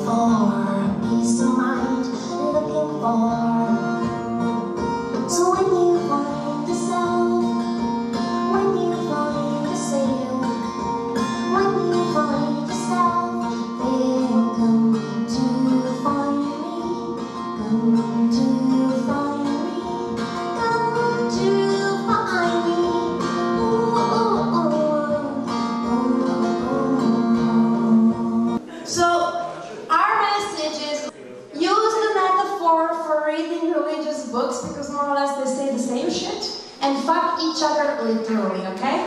for peace of mind, looking for. So when you find yourself, when you find yourself, when you find yourself, then come to find me, come to find me, come to find me. Ooh, ooh, ooh. So our message is use the metaphor for reading religious books because more or less they say the same shit, and fuck each other literally, okay?